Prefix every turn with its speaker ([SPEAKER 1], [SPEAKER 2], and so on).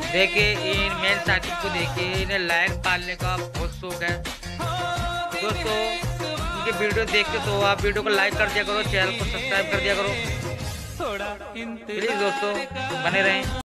[SPEAKER 1] देखिए इन मेन साकिब को देखिए, इन्हें लाइक पालने का बहुत शौक है दोस्तों। इनके वीडियो देखते तो आप वीडियो को लाइक कर दिया करो, चैनल को सब्सक्राइब कर दिया करो प्लीज दोस्तों, बने रहें।